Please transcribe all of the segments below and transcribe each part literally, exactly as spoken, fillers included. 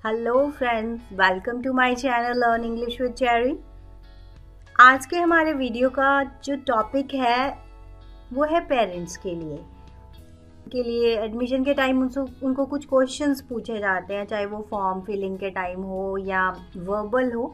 Hello friends, welcome to my channel learn English with Cherry. आज के हमारे video का जो टॉपिक है वो है पेरेंट्स के लिए के लिए एडमिशन के टाइम उनको उनको कुछ क्वेश्चंस पूछे जाते हैं, चाहे वो फॉर्म फिलिंग के टाइम हो या वर्बल हो।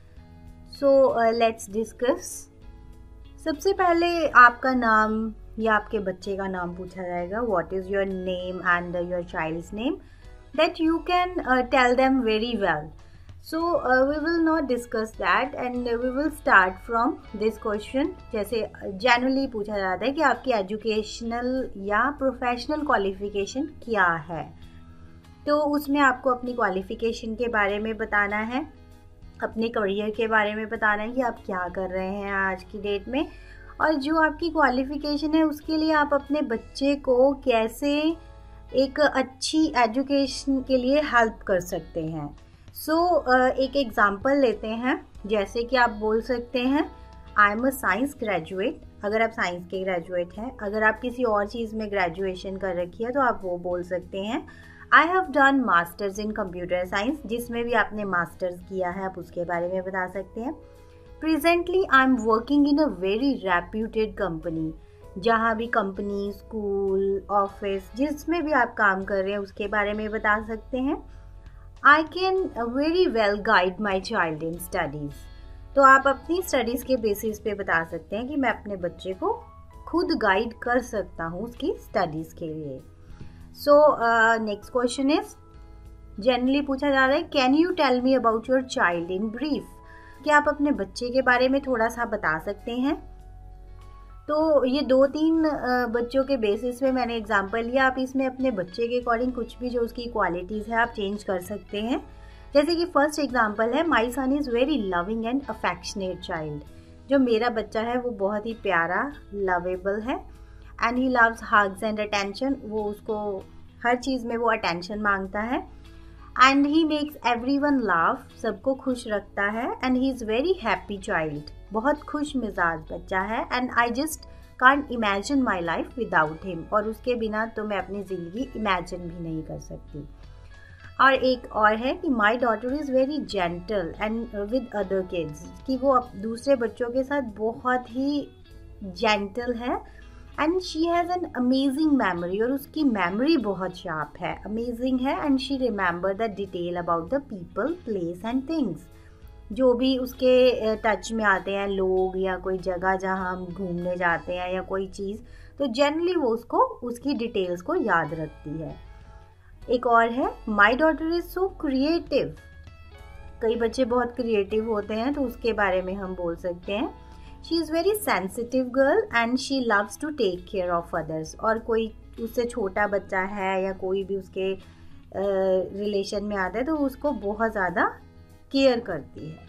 So let's discuss. सबसे पहले आपका नाम या आपके बच्चे का नाम पूछा जाएगा। What is your name and your child's name that you can uh, tell them very well. So uh, we will not discuss that and we will start from this question. जैसे जनरली पूछा जाता है कि आपकी educational या professional qualification क्या है, तो उसमें आपको अपनी क्वालिफिकेशन के बारे में बताना है, अपने करियर के बारे में बताना है कि आप क्या कर रहे हैं आज की डेट में, और जो आपकी क्वालिफिकेशन है उसके लिए आप अपने बच्चे को कैसे एक अच्छी एजुकेशन के लिए हेल्प कर सकते हैं। सो so, uh, एक एग्ज़ाम्पल लेते हैं। जैसे कि आप बोल सकते हैं I am a science graduate, अगर आप साइंस के ग्रेजुएट हैं। अगर आप किसी और चीज़ में ग्रेजुएशन कर रखी है तो आप वो बोल सकते हैं I have done masters in computer science, जिसमें भी आपने मास्टर्स किया है आप उसके बारे में बता सकते हैं। Presently I am working in a very reputed company, जहाँ भी कंपनी, स्कूल, ऑफिस, जिसमें भी आप काम कर रहे हैं उसके बारे में बता सकते हैं। I can very well guide my child in studies, तो आप अपनी स्टडीज़ के बेसिस पे बता सकते हैं कि मैं अपने बच्चे को खुद गाइड कर सकता हूँ उसकी स्टडीज़ के लिए। So next question is, generally पूछा जा रहा है can you tell me about your child in brief, क्या आप अपने बच्चे के बारे में थोड़ा सा बता सकते हैं। तो ये दो तीन बच्चों के बेसिस पे मैंने एग्जांपल लिया। आप इसमें अपने बच्चे के अकॉर्डिंग कुछ भी जो उसकी क्वालिटीज़ है आप चेंज कर सकते हैं। जैसे कि फर्स्ट एग्जांपल है my son is very loving and affectionate child, जो मेरा बच्चा है वो बहुत ही प्यारा, लवेबल है। And he loves hugs and attention, वो उसको हर चीज़ में वो अटेंशन मांगता है। And he makes everyone laugh, सबको खुश रखता है। And he is very happy child, बहुत खुश मिजाज बच्चा है। And I just can't imagine my life without him, और उसके बिना तो मैं अपनी ज़िंदगी इमेजिन भी नहीं कर सकती। और एक और है कि my daughter is very gentle and with other kids, कि वो दूसरे बच्चों के साथ बहुत ही जेंटल है। And she has an amazing memory, और उसकी मेमोरी बहुत शार्प है, अमेजिंग है। And she remember the detail about the people, place and things, जो भी उसके टच में आते हैं, लोग या कोई जगह जहाँ हम घूमने जाते हैं या कोई चीज़, तो जनरली वो उसको उसकी डिटेल्स को याद रखती है। एक और है my daughter is so creative, कई बच्चे बहुत क्रिएटिव होते हैं तो उसके बारे में हम बोल सकते हैं she is very sensitive girl and she loves to take care of others, और कोई उससे छोटा बच्चा है या कोई भी उसके रिलेशन में आता है तो उसको बहुत ज़्यादा केयर करती है।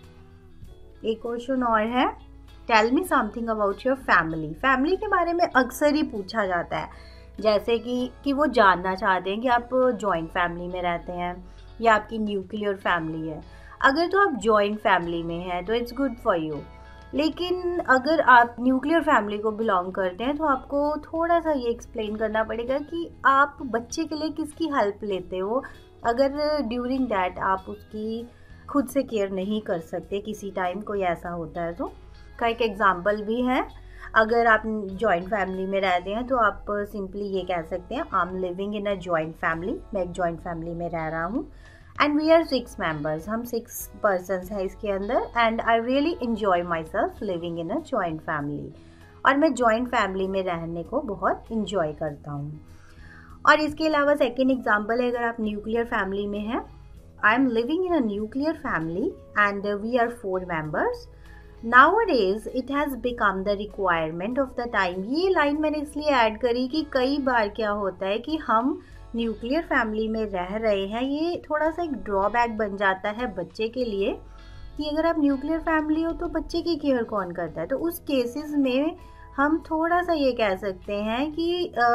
एक क्वेश्चन और है tell me something about your family. Family के बारे में अक्सर ही पूछा जाता है, जैसे कि कि वो जानना चाहते हैं कि आप जॉइंट फैमिली में रहते हैं या आपकी न्यूक्लियर फैमिली है। अगर तो आप जॉइंट फैमिली में हैं तो इट्स गुड फॉर यू, लेकिन अगर आप न्यूक्लियर फैमिली को बिलोंग करते हैं तो आपको थोड़ा सा ये एक्सप्लेन करना पड़ेगा कि आप बच्चे के लिए किसकी हेल्प लेते हो, अगर ड्यूरिंग दैट आप उसकी खुद से केयर नहीं कर सकते, किसी टाइम कोई ऐसा होता है तो। का एक एग्जांपल भी है, अगर आप जॉइंट फैमिली में रहते हैं तो आप सिंपली ये कह सकते हैं I am living in a joint family, मैं एक जॉइंट फैमिली में रह रहा हूँ। And we are six members, हम सिक्स पर्सनस हैं इसके अंदर। And I really enjoy myself living in a joint family, और मैं जॉइंट फैमिली में रहने को बहुत इन्जॉय करता हूँ। और इसके अलावा सेकेंड एग्जाम्पल है, अगर आप न्यूक्लियर फैमिली में हैं, I am living in a nuclear family and uh, we are four members. Nowadays it has become the requirement of the time. ये लाइन मैंने इसलिए ऐड करी कि कई बार क्या होता है कि हम न्यूक्लियर फैमिली में रह रहे हैं, ये थोड़ा सा एक ड्रॉबैक बन जाता है बच्चे के लिए कि अगर आप न्यूक्लियर फैमिली हो तो बच्चे की केयर कौन करता है। तो उस केसेस में हम थोड़ा सा ये कह सकते हैं कि आ,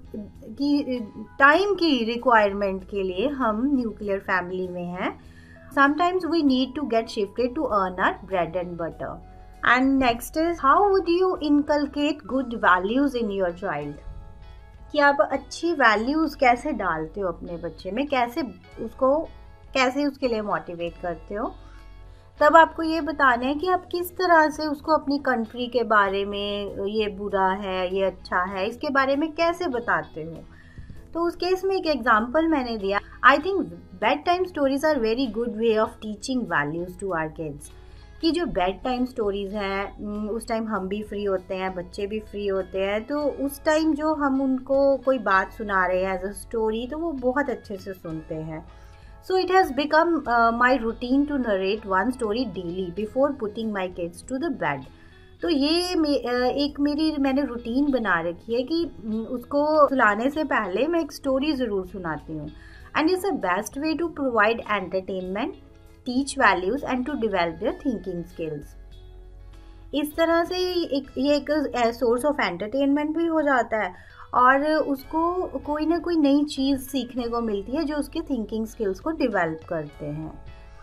कि टाइम की रिक्वायरमेंट के लिए हम न्यूक्लियर फैमिली में हैं। Sometimes we need to get shifted to earn our bread and butter. And next is how would you inculcate good values in your child, कि आप अच्छी वैल्यूज कैसे डालते हो अपने बच्चे में, कैसे उसको कैसे उसके लिए मोटिवेट करते हो। तब आपको ये बताना है कि आप किस तरह से उसको अपनी कंट्री के बारे में, ये बुरा है ये अच्छा है, इसके बारे में कैसे बताते हो। तो उस केस में एक एग्जांपल मैंने दिया। I think bed time stories are very good way of teaching values to our kids. कि जो बेड टाइम स्टोरीज हैं, उस टाइम हम भी फ्री होते हैं, बच्चे भी फ्री होते हैं, तो उस टाइम जो हम उनको कोई बात सुना रहे हैं एज अ स्टोरी, तो वो बहुत अच्छे से सुनते हैं। So it has become uh, my routine to narrate one story daily before putting my kids to the bed. तो ये मे, एक मेरी मैंने रूटीन बना रखी है कि उसको सुलाने से पहले मैं एक स्टोरी ज़रूर सुनाती हूँ। And it's the best way to provide entertainment, teach values and to develop their thinking skills. इस तरह से एक ये एक सोर्स ऑफ एंटरटेनमेंट भी हो जाता है और उसको कोई ना कोई नई चीज़ सीखने को मिलती है जो उसके थिंकिंग स्किल्स को डेवलप करते हैं।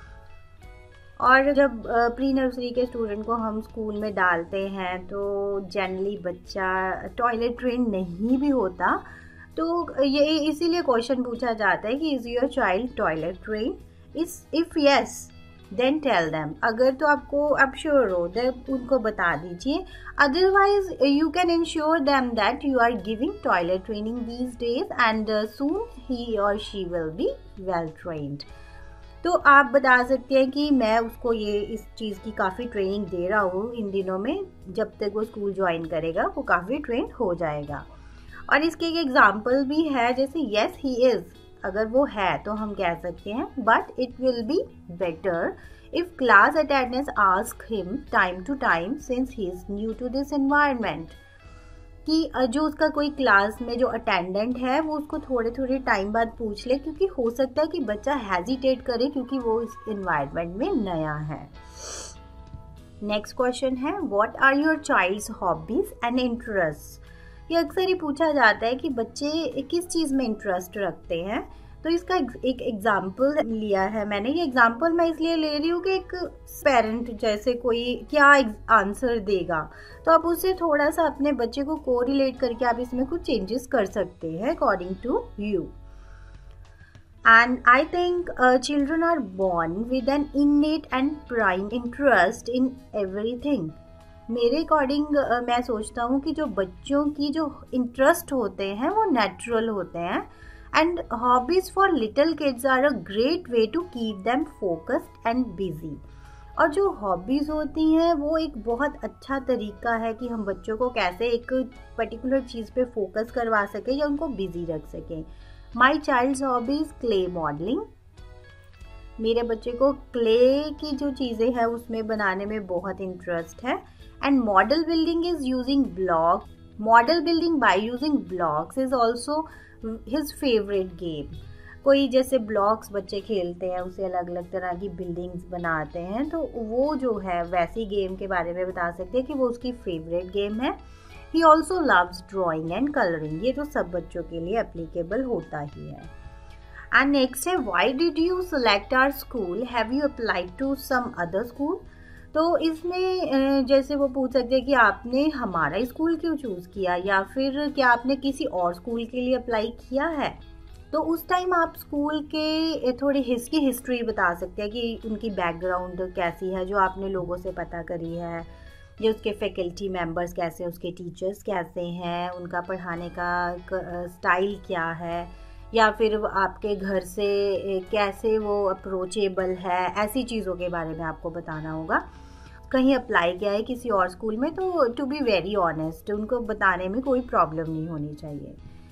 और जब प्री नर्सरी के स्टूडेंट को हम स्कूल में डालते हैं तो जनरली बच्चा टॉयलेट ट्रेन नहीं भी होता, तो ये इसीलिए क्वेश्चन पूछा जाता है कि is your child toilet train? इस if yes then tell them. अगर तो आपको आप श्योर हो तो उनको बता दीजिए, otherwise you can ensure them that you are giving toilet training these days and soon ही और she will be well trained. तो आप बता सकते हैं कि मैं उसको ये इस चीज़ की काफ़ी ट्रेनिंग दे रहा हूँ इन दिनों में, जब तक वो स्कूल ज्वाइन करेगा वो काफ़ी ट्रेन हो जाएगा। और इसके एक एग्जाम्पल भी है, जैसे येस ही इज़, अगर वो है तो हम कह सकते हैं but it will be better if class attendance ask him time to time since he is new to this environment. कि जो उसका कोई क्लास में जो अटेंडेंट है वो उसको थोड़े थोड़े टाइम बाद पूछ ले, क्योंकि हो सकता है कि बच्चा हेजिटेट करे क्योंकि वो इस एनवायरनमेंट में नया है। नेक्स्ट क्वेश्चन है, what are your child's hobbies and interest. ये अक्सर ही पूछा जाता है कि बच्चे किस चीज़ में इंटरेस्ट रखते हैं। तो इसका एक एग्जाम्पल लिया है मैंने। ये एग्जाम्पल मैं इसलिए ले रही हूँ कि एक पेरेंट जैसे कोई क्या आंसर देगा, तो आप उससे थोड़ा सा अपने बच्चे को कोरिलेट करके आप इसमें कुछ चेंजेस कर सकते हैं according to you. And I think children are born with an innate and prime interest in everything. मेरे अकॉर्डिंग uh, मैं सोचता हूँ कि जो बच्चों की जो इंटरेस्ट होते हैं वो नेचुरल होते हैं। And hobbies for little kids are a great way to keep them focused and busy. और जो हॉबीज़ होती हैं वो एक बहुत अच्छा तरीका है कि हम बच्चों को कैसे एक पर्टिकुलर चीज़ पे फोकस करवा सकें या उनको बिजी रख सकें। My child's hobbies clay modelling. मेरे बच्चे को क्ले की जो चीज़ें हैं उसमें बनाने में बहुत इंटरेस्ट है। And model building is using block. Model building by using blocks is also his favorite game. कोई जैसे ब्लॉक्स बच्चे खेलते हैं, उसे अलग अलग तरह की बिल्डिंग्स बनाते हैं, तो वो जो है वैसी गेम के बारे में बता सकते हैं कि वो उसकी फेवरेट गेम है। He also loves drawing and coloring. ये तो सब बच्चों के लिए एप्लीकेबल होता ही है। And next है, why did you select our school? Have you applied to some other school? तो इसमें जैसे वो पूछ सकते हैं कि आपने हमारा स्कूल क्यों चूज़ किया, या फिर क्या आपने किसी और स्कूल के लिए अप्लाई किया है। तो उस टाइम आप स्कूल के थोड़ी हिस्ट्री हिस्ट्री बता सकते हैं कि उनकी बैकग्राउंड कैसी है, जो आपने लोगों से पता करी है, जो उसके फैकल्टी मेंबर्स कैसे, उसके टीचर्स कैसे हैं, उनका पढ़ाने का स्टाइल क्या है, या फिर आपके घर से कैसे वो अप्रोचेबल है। ऐसी चीज़ों के बारे में आपको बताना होगा। कहीं अप्लाई किया है किसी और स्कूल में तो टू बी वेरी ऑनेस्ट उनको बताने में कोई प्रॉब्लम नहीं होनी चाहिए।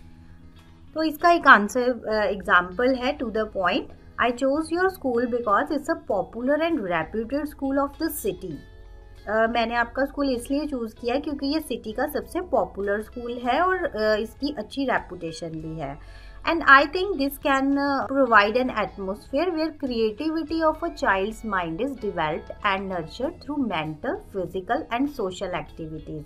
तो इसका एक आंसर एग्जाम्पल है to the point, I chose your school because it's a popular and reputed school of the city. मैंने आपका स्कूल इसलिए चूज़ किया क्योंकि ये सिटी का सबसे पॉपुलर स्कूल है और uh, इसकी अच्छी रेपुटेशन भी है। And I think this can uh, provide an atmosphere where creativity of a child's mind is developed and nurtured through mental, physical and social activities.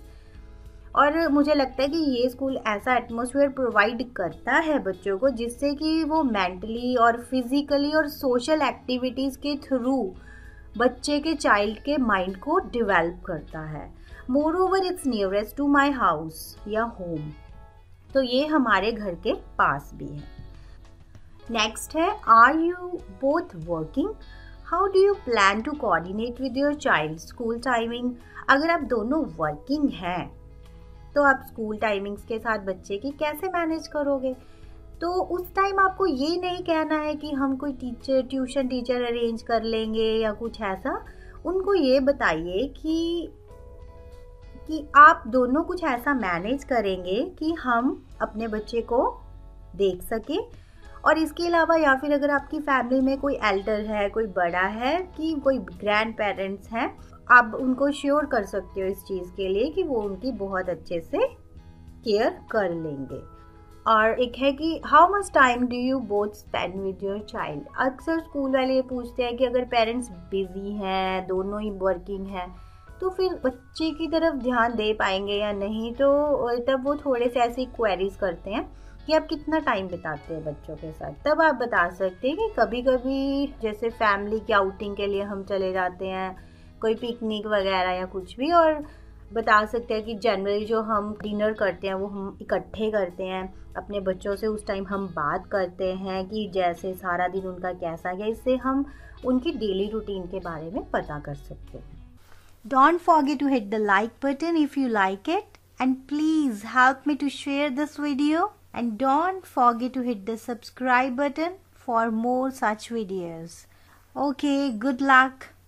और मुझे लगता है कि ये स्कूल ऐसा एटमॉस्फेयर प्रोवाइड करता है बच्चों को जिससे कि वो मेंटली और फिजिकली और सोशल एक्टिविटीज़ के थ्रू बच्चे के चाइल्ड के माइंड को डेवलप करता है। Moreover it's nearest to my house या होम, तो ये हमारे घर के पास भी है। नेक्स्ट है, are you both working? How do you plan to coordinate with your child school timing? अगर आप दोनों वर्किंग हैं तो आप स्कूल टाइमिंग्स के साथ बच्चे की कैसे मैनेज करोगे? तो उस टाइम आपको ये नहीं कहना है कि हम कोई टीचर ट्यूशन टीचर अरेंज कर लेंगे या कुछ ऐसा। उनको ये बताइए कि कि आप दोनों कुछ ऐसा मैनेज करेंगे कि हम अपने बच्चे को देख सके। और इसके अलावा या फिर अगर आपकी फैमिली में कोई एल्डर है, कोई बड़ा है, कि कोई ग्रैंड पेरेंट्स हैं, आप उनको श्योर कर सकते हो इस चीज़ के लिए कि वो उनकी बहुत अच्छे से केयर कर लेंगे। और एक है कि how much time do you both spend with your child? अक्सर स्कूल वाले ये पूछते हैं कि अगर पेरेंट्स बिजी हैं, दोनों ही वर्किंग हैं, तो फिर बच्चे की तरफ ध्यान दे पाएंगे या नहीं। तो तब वो थोड़े से ऐसी क्वेरीज करते हैं कि आप कितना टाइम बिताते हैं बच्चों के साथ। तब आप बता सकते हैं कि कभी कभी जैसे फैमिली की आउटिंग के लिए हम चले जाते हैं, कोई पिकनिक वगैरह या कुछ भी, और बता सकते हैं कि जनरली जो हम डिनर करते हैं वो हम इकट्ठे करते हैं। अपने बच्चों से उस टाइम हम बात करते हैं कि जैसे सारा दिन उनका कैसा गया। इससे हम उनकी डेली रूटीन के बारे में पता कर सकते हैं। Don't forget to hit the like button if you like it, and please help me to share this video, and don't forget to hit the subscribe button for more such videos. Okay, good luck.